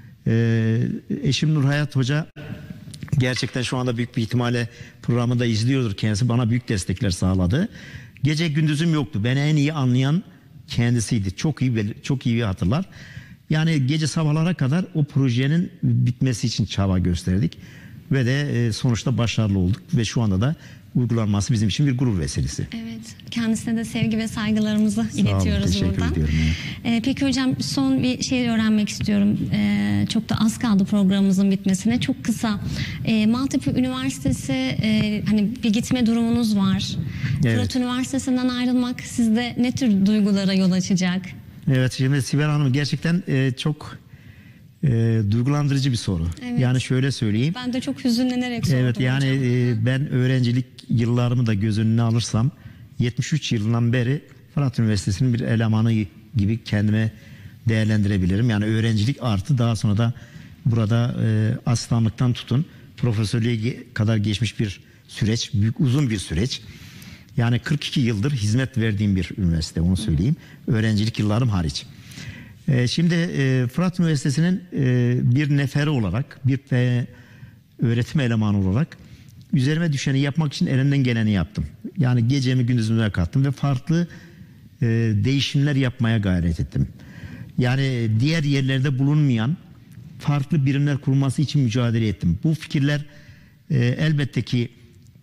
Eşim Nurhayat Hoca gerçekten şu anda büyük bir ihtimalle programı da izliyordur kendisi. Bana büyük destekler sağladı. Gece gündüzüm yoktu. Beni en iyi anlayan kendisiydi. Çok iyi hatırlar. Yani gece sabahlara kadar o projenin bitmesi için çaba gösterdik. Ve de sonuçta başarılı olduk. Ve şu anda da uygulanması bizim için bir gurur vesilesi. Evet. Kendisine de sevgi ve saygılarımızı iletiyoruz teşekkür buradan. Ediyorum. Peki hocam, son bir şey öğrenmek istiyorum. Çok da az kaldı programımızın bitmesine. Çok kısa. Maltepe Üniversitesi, hani bir gitme durumunuz var. Evet. Fırat Üniversitesi'nden ayrılmak sizde ne tür duygulara yol açacak? Evet, şimdi Sibel Hanım gerçekten çok duygulandırıcı bir soru. Evet. Yani şöyle söyleyeyim. Ben de çok hüzünlenerek sordum. Evet, yani ben öğrencilik yıllarımı da göz önüne alırsam 73 yılından beri Fırat Üniversitesi'nin bir elemanı gibi kendime değerlendirebilirim. Yani öğrencilik artı daha sonra da burada asistanlıktan tutun profesörlüğe kadar geçmiş bir süreç, büyük uzun bir süreç. Yani 42 yıldır hizmet verdiğim bir üniversite, onu söyleyeyim. Öğrencilik yıllarım hariç. Şimdi Fırat Üniversitesi'nin bir neferi olarak, bir öğretim elemanı olarak üzerime düşeni yapmak için elimden geleni yaptım. Yani gecemi gündüzüme kattım ve farklı değişimler yapmaya gayret ettim. Yani diğer yerlerde bulunmayan farklı birimler kurulması için mücadele ettim. Bu fikirler elbette ki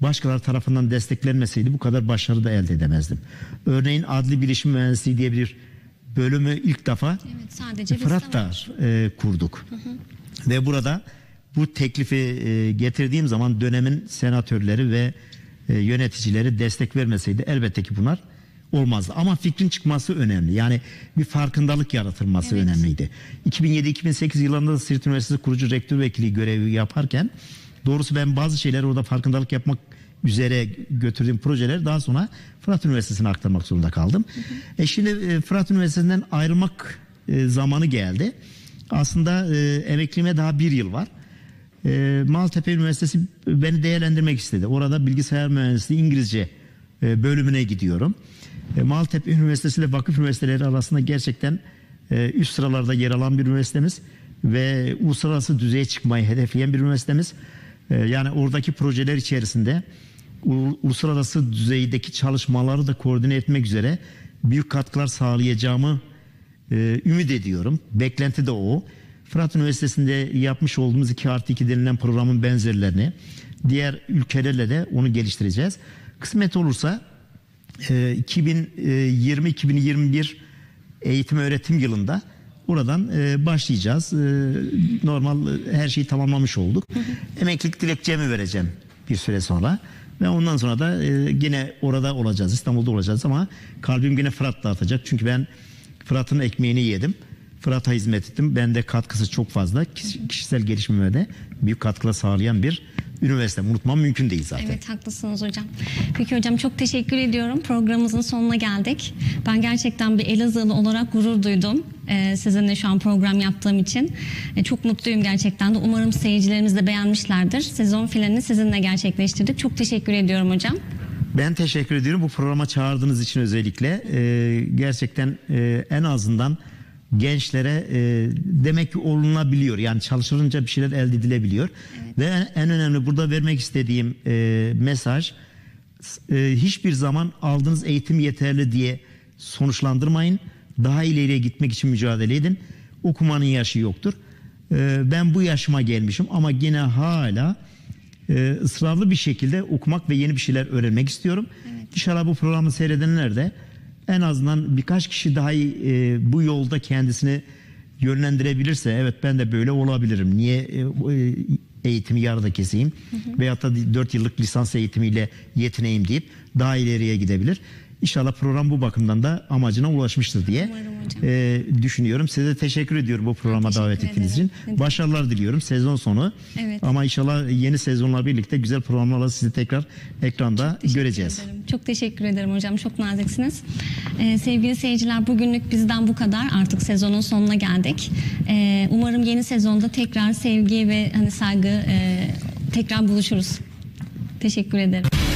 başkaları tarafından desteklenmeseydi bu kadar başarı da elde edemezdim. Örneğin adli bilişim mühendisliği diye bir bölümü ilk defa sadece Fırat'ta kurduk. Ve burada bu teklifi getirdiğim zaman dönemin senatörleri ve yöneticileri destek vermeseydi elbette ki bunlar olmazdı. Ama fikrin çıkması önemli. Yani bir farkındalık yaratılması önemliydi. 2007-2008 yıllarında da Siirt Üniversitesi kurucu rektör vekili görevi yaparken doğrusu ben bazı şeyler orada farkındalık yapmak üzere götürdüğüm projeleri daha sonra Fırat Üniversitesi'ne aktarmak zorunda kaldım. Şimdi Fırat Üniversitesi'nden ayrılmak zamanı geldi. Aslında emekliliğime daha bir yıl var. Maltepe Üniversitesi beni değerlendirmek istedi. Orada bilgisayar mühendisliği İngilizce bölümüne gidiyorum. Maltepe Üniversitesi ile vakıf üniversiteleri arasında gerçekten üst sıralarda yer alan bir üniversitemiz ve uluslararası düzeye çıkmayı hedefleyen bir üniversitemiz. Yani oradaki projeler içerisinde uluslararası düzeydeki çalışmaları da koordine etmek üzere büyük katkılar sağlayacağımı ümit ediyorum. Beklenti de o. Fırat Üniversitesi'nde yapmış olduğumuz 2+2 denilen programın benzerlerini diğer ülkelerle de onu geliştireceğiz. Kısmet olursa 2020-2021 eğitim öğretim yılında oradan başlayacağız. Normal her şeyi tamamlamış olduk. Emeklilik dilekçemi vereceğim bir süre sonra. Ve ondan sonra da yine orada olacağız. İstanbul'da olacağız ama kalbim yine Fırat'ta atacak. Çünkü ben Fırat'ın ekmeğini yedim. Fırat'a hizmet ettim. Bende katkısı çok fazla. Kişisel gelişimime de büyük katkılar sağlayan bir üniversite. Unutmam mümkün değil zaten. Evet, haklısınız hocam. Peki hocam, çok teşekkür ediyorum. Programımızın sonuna geldik. Ben gerçekten bir Elazığlı olarak gurur duydum. Sizinle şu an program yaptığım için. Çok mutluyum gerçekten de. Umarım seyircilerimiz de beğenmişlerdir. Sezon finalini sizinle gerçekleştirdik. Çok teşekkür ediyorum hocam. Ben teşekkür ediyorum bu programa çağırdığınız için özellikle. Gerçekten en azından gençlere demek ki olunabiliyor. Yani çalışılınca bir şeyler elde edilebiliyor. Evet. Ve en önemli burada vermek istediğim mesaj, hiçbir zaman aldığınız eğitim yeterli diye sonuçlandırmayın. Daha ileriye gitmek için mücadele edin. Okumanın yaşı yoktur. Ben bu yaşıma gelmişim ama yine hala ısrarlı bir şekilde okumak ve yeni bir şeyler öğrenmek istiyorum. Evet. İnşallah bu programı seyredenler de en azından birkaç kişi daha bu yolda kendisini yönlendirebilirse, evet ben de böyle olabilirim. Niye eğitimi yarıda keseyim? Veyahut da 4 yıllık lisans eğitimiyle yetineyim deyip daha ileriye gidebilir. İnşallah program bu bakımdan da amacına ulaşmıştır diye düşünüyorum. Size de teşekkür ediyorum bu programa davet ettiğiniz için. Başarılar diliyorum sezon sonu. Evet. Ama inşallah yeni sezonla birlikte güzel programlarla sizi tekrar ekranda göreceğiz. Çok teşekkür ederim hocam. Çok naziksiniz. Sevgili seyirciler, bugünlük bizden bu kadar. Artık sezonun sonuna geldik. Umarım yeni sezonda tekrar sevgi ve saygı tekrar buluşuruz. Teşekkür ederim.